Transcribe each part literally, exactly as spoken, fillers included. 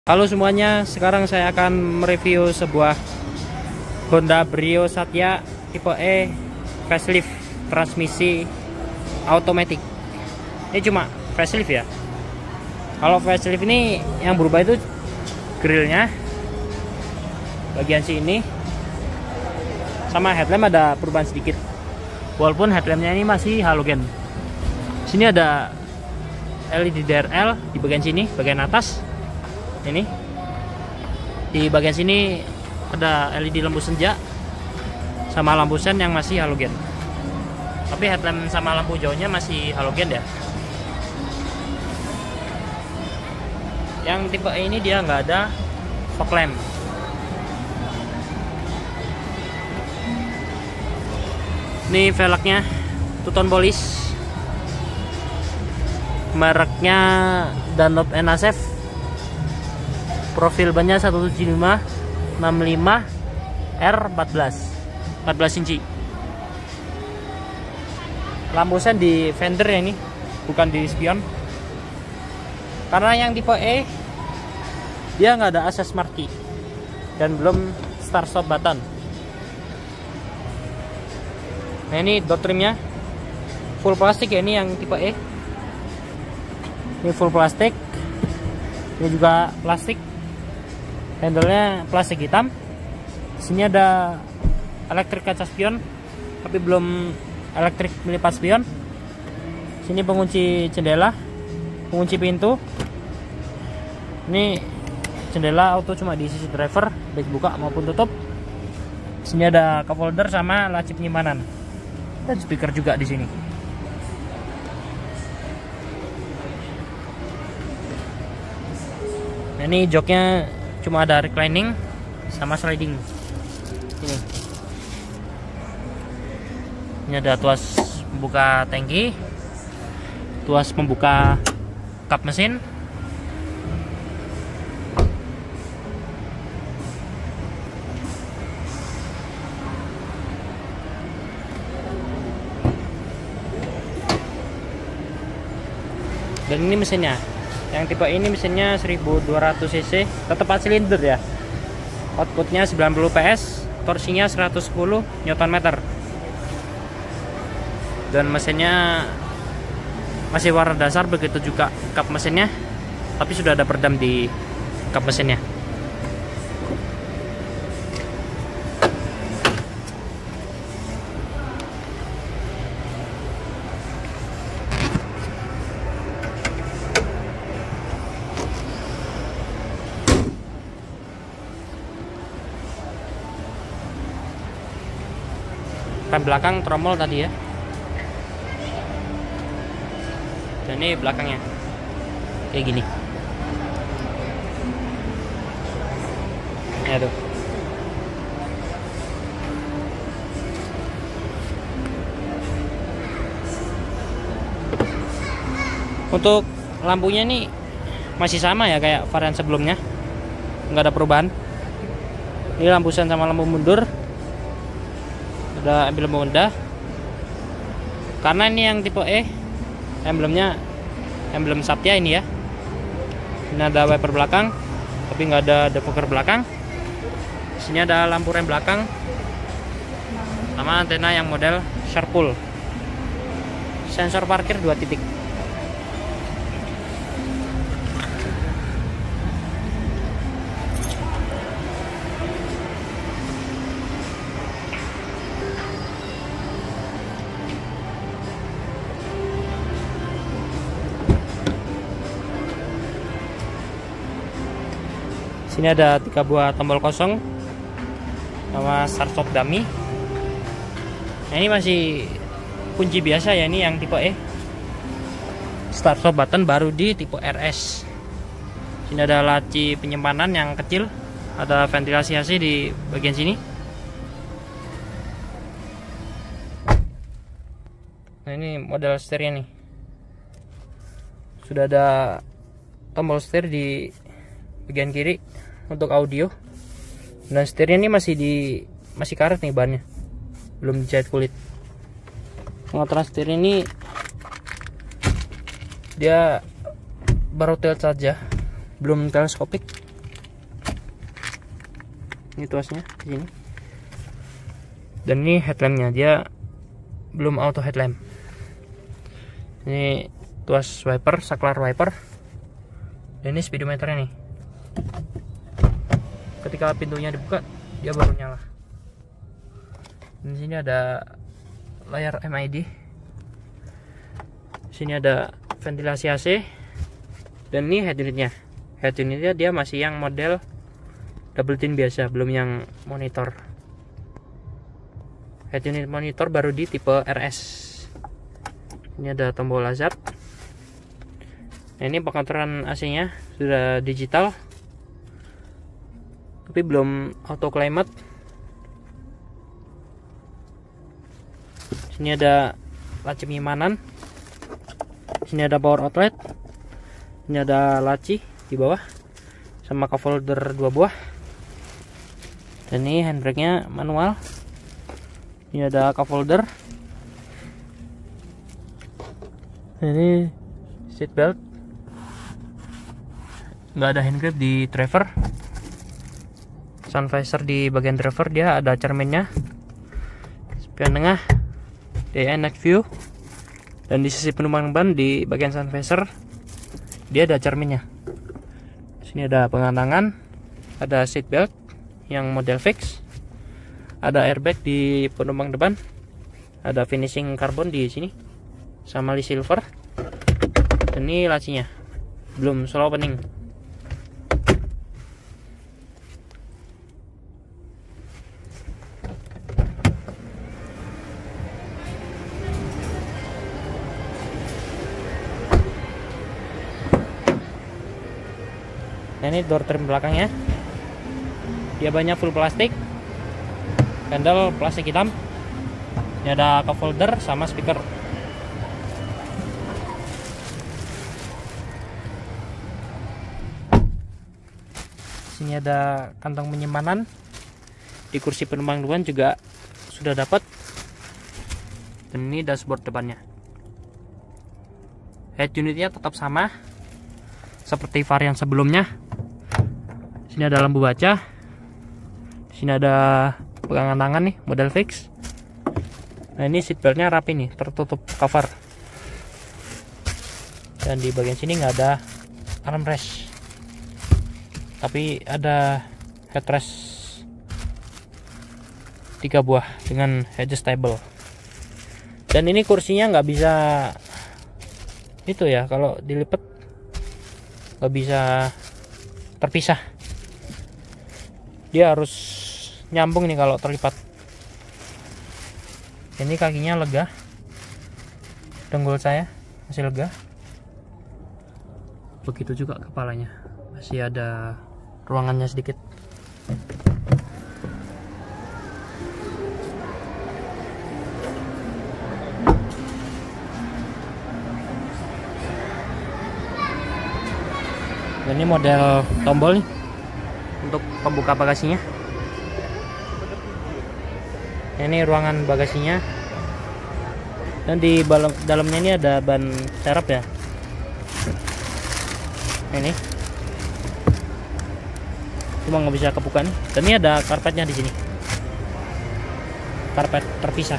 Halo semuanya, sekarang saya akan mereview sebuah Honda Brio Satya tipe E facelift transmisi automatic. Ini cuma facelift ya. Kalau facelift ini yang berubah itu grillnya, bagian sini, sama headlamp ada perubahan sedikit. Walaupun headlampnya ini masih halogen. Sini ada L E D D R L di bagian sini, bagian atas. Ini di bagian sini ada L E D lampu senja sama lampu sen yang masih halogen, tapi headlamp sama lampu jauhnya masih halogen ya. Yang tipe E ini dia nggak ada fog lamp. Ini velgnya two tone polish, mereknya Dunlop and Asef. Profil bannya seratus tujuh puluh lima enam puluh lima R empat belas inci. Lampu sen di fender ya, ini bukan di spion. Karena yang tipe E dia nggak ada akses smart key dan belum start stop button. Nah, ini door trimnya full plastik ya, ini yang tipe E. Ini full plastik. Ini juga plastik. Handle-nya plastik hitam. Sini ada elektrik kaca spion, tapi belum elektrik melipat spion. Sini pengunci jendela, pengunci pintu. Ini jendela auto cuma di sisi driver, baik buka maupun tutup. Sini ada cup holder sama laci penyimpanan. Dan speaker juga di sini. Nah, ini joknya cuma ada reclining sama sliding. Ini. Ini ada tuas pembuka tangki, tuas pembuka kap mesin. Dan ini mesinnya. Yang tipe ini mesinnya seribu dua ratus cc, tetap empat silinder ya. Outputnya sembilan puluh P S, torsinya seratus sepuluh newton meter. Dan mesinnya masih warna dasar, begitu juga kap mesinnya, tapi sudah ada peredam di kap mesinnya. Rem belakang tromol tadi ya. Dan ini belakangnya kayak gini. Ya tuh. Untuk lampunya nih masih sama ya kayak varian sebelumnya, nggak ada perubahan. Ini lampu sen sama lampu mundur. Ada emblem Honda. Karena ini yang tipe E, emblemnya emblem Satya ini ya. Ini ada wiper belakang, tapi nggak ada defogger belakang. Sini ada lampu rem belakang sama antena yang model sharp pull. Sensor parkir dua titik. Sini ada tiga buah tombol kosong sama start stop dummy. Nah, ini masih kunci biasa ya, ini yang tipe E. Start stop button baru di tipe R S. Sini ada laci penyimpanan yang kecil, ada ventilasi A C di bagian sini. Nah, ini model setirnya nih. Sudah ada tombol setir di bagian kiri untuk audio, dan setirnya ini masih di masih karet nih bannya, belum dijahit kulit. Pengotoran setir ini dia baru tilt saja, belum teleskopik. Ini tuasnya di sini. Dan ini headlampnya, dia belum auto headlamp. Ini tuas wiper, saklar wiper. Dan ini speedometernya nih. Ketika pintunya dibuka, dia baru nyala. Dan di sini ada layar M I D. Di sini ada ventilasi A C. Dan ini head unitnya. Head unitnya dia masih yang model double tint biasa, belum yang monitor. Head unit monitor baru di tipe R S. Ini ada tombol hazard. Nah, ini pengaturan A C-nya sudah digital, tapi belum auto climate. Sini ada laci penyimpanan. Sini ada power outlet. Ini ada laci di bawah sama cup holder dua buah. Dan ini handbrake-nya manual. Ini ada cup holder. Ini seat belt. Nggak ada hand grip di driver. Sun visor di bagian driver, dia ada cerminnya. Spion tengah, D I night view. Dan di sisi penumpang ban di bagian sun visor, dia ada cerminnya. Sini ada pengantangan, ada seat belt yang model fix, ada airbag di penumpang depan, ada finishing karbon di sini, sama li silver. Dan ini lacinya belum slow opening. Nah, ini door trim belakangnya, dia banyak full plastik, handle plastik hitam. Ini ada cup holder sama speaker. Sini ada kantong penyimpanan. Di kursi penumpang depan juga sudah dapat. Dan ini dashboard depannya. Head unitnya tetap sama seperti varian sebelumnya. Sini ada lampu baca. Sini ada pegangan tangan nih, model fix. Nah, ini seatbeltnya rapi nih, tertutup cover. Dan di bagian sini nggak ada armrest, tapi ada headrest tiga buah dengan adjustable. Dan ini kursinya nggak bisa itu ya, kalau dilipat nggak bisa terpisah. Dia harus nyambung nih kalau terlipat. Ini kakinya lega, dengkul saya masih lega. Begitu juga kepalanya, masih ada ruangannya sedikit. Dan ini model tombol nih untuk pembuka bagasinya. Ini ruangan bagasinya. Dan di dalamnya ini ada ban serep ya. Ini cuma nggak bisa kebuka nih. Dan ini ada karpetnya di sini. Karpet terpisah.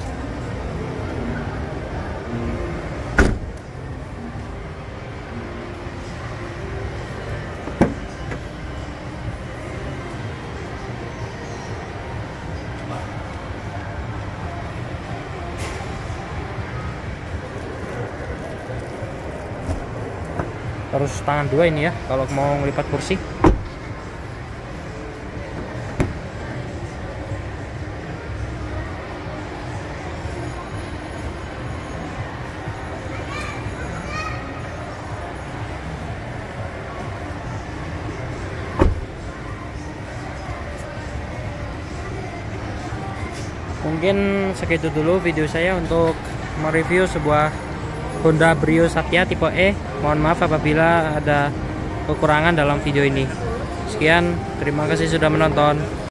Harus tangan dua ini ya kalau mau ngelipat kursi. Mungkin segitu dulu video saya untuk mereview sebuah Honda Brio Satya tipe E. Mohon maaf apabila ada kekurangan dalam video ini. Sekian, terima kasih sudah menonton.